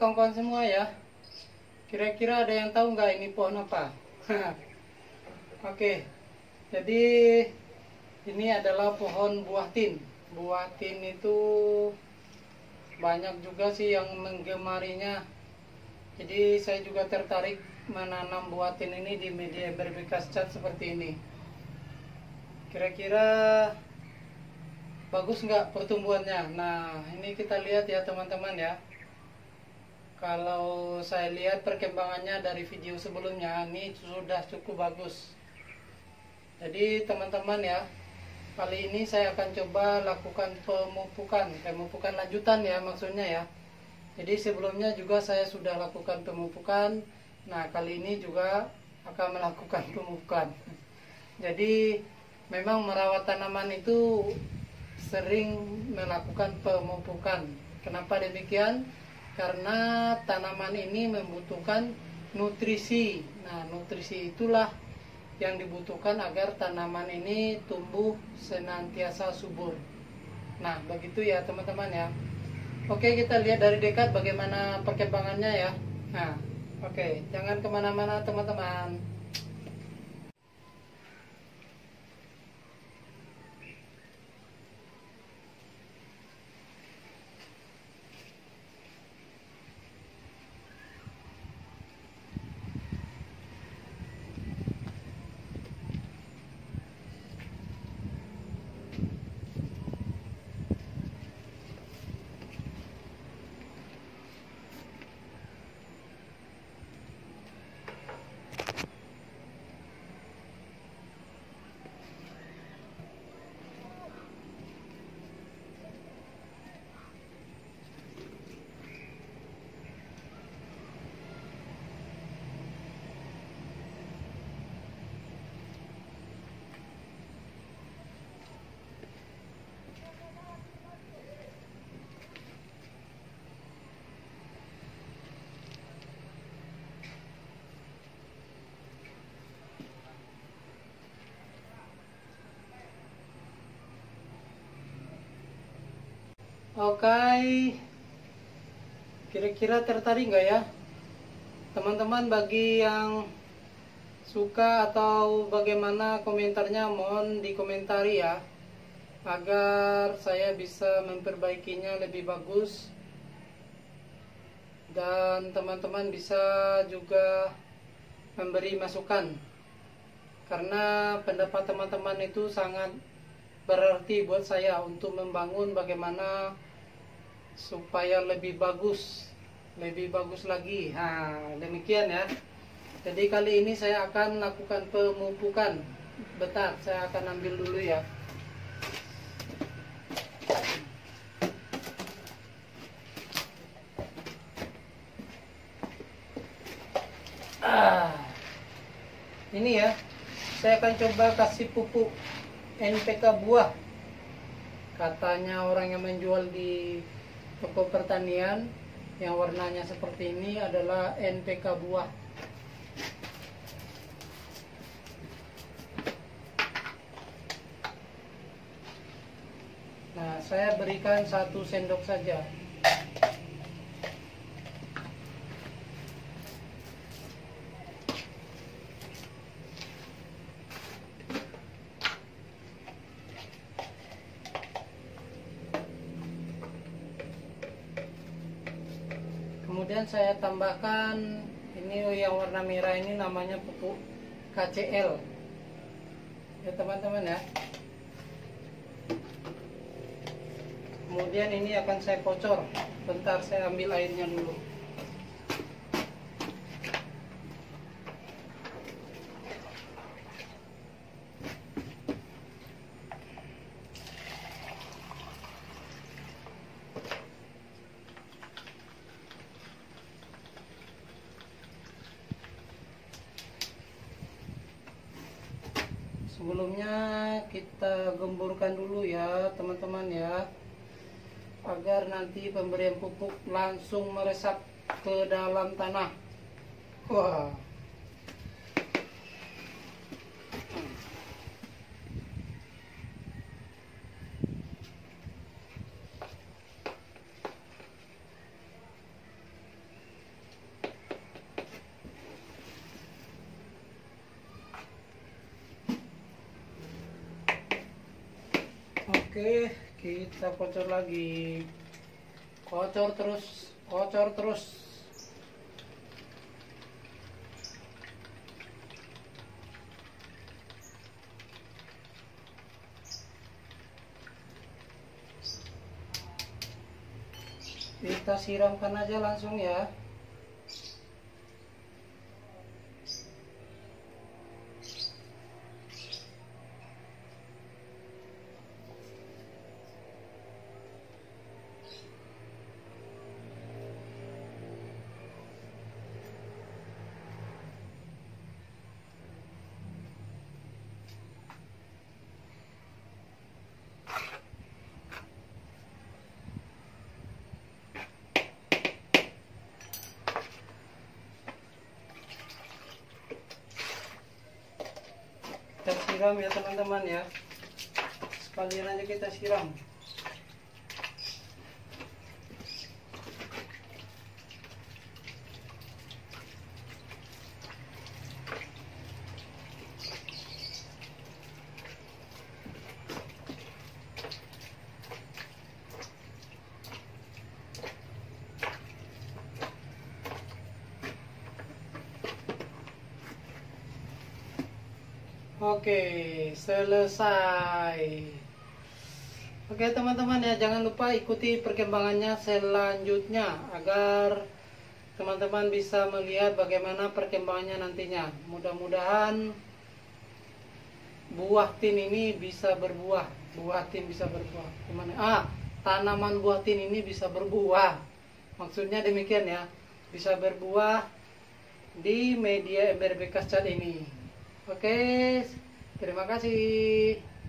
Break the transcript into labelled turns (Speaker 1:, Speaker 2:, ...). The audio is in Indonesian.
Speaker 1: kawan-kawan semua ya. Kira-kira ada yang tahu nggak ini pohon apa? Oke, jadi ini adalah pohon buah tin. Buah tin itu banyak juga sih yang menggemarinya. Jadi saya juga tertarik menanam buah tin ini di media berbekas cat seperti ini. Kira-kira bagus nggak pertumbuhannya? Nah, ini kita lihat ya teman-teman ya. Kalau saya lihat perkembangannya dari video sebelumnya, ini sudah cukup bagus. Jadi teman-teman ya, kali ini saya akan coba lakukan pemupukan lanjutan ya maksudnya ya. Jadi sebelumnya juga saya sudah lakukan pemupukan. Nah, kali ini juga akan melakukan pemupukan. Jadi memang merawat tanaman itu sering melakukan pemupukan. Kenapa demikian? Karena tanaman ini membutuhkan nutrisi. Nah, nutrisi itulah yang dibutuhkan agar tanaman ini tumbuh senantiasa subur. Nah, begitu ya teman-teman ya. Oke, kita lihat dari dekat bagaimana perkembangannya ya. Nah, oke, jangan kemana-mana teman-teman. Oke, kira-kira tertarik nggak ya teman-teman? Bagi yang suka atau bagaimana komentarnya, mohon dikomentari ya, agar saya bisa memperbaikinya lebih bagus dan teman-teman bisa juga memberi masukan, karena pendapat teman-teman itu sangat berarti buat saya untuk membangun bagaimana supaya lebih bagus lagi. Nah, demikian ya. Jadi kali ini saya akan lakukan pemupukan. Bentar, saya akan ambil dulu ya. Ini ya, saya akan coba kasih pupuk NPK buah. Katanya orang yang menjual di toko pertanian yang warnanya seperti ini adalah NPK buah. Nah, saya berikan 1 sendok saja. Kemudian saya tambahkan ini yang warna merah, ini namanya pupuk KCL ya teman-teman ya. Kemudian ini akan saya kocor. Bentar, saya ambil airnya dulu. Sebelumnya kita gemburkan dulu ya teman-teman ya, agar nanti pemberian pupuk langsung meresap ke dalam tanah. Wah. Oke, kita kocor lagi. Kocor terus, kocor terus. Kita siramkan aja langsung ya. Kita siram ya teman-teman ya, sekalian aja kita siram. Oke, selesai. Oke teman-teman ya, jangan lupa ikuti perkembangannya selanjutnya agar teman-teman bisa melihat bagaimana perkembangannya nantinya. Mudah-mudahan buah tin ini bisa berbuah. Buah tin bisa berbuah. Gimana? Tanaman buah tin ini bisa berbuah. Maksudnya demikian ya, bisa berbuah di media ember bekas cat ini. Oke, terima kasih.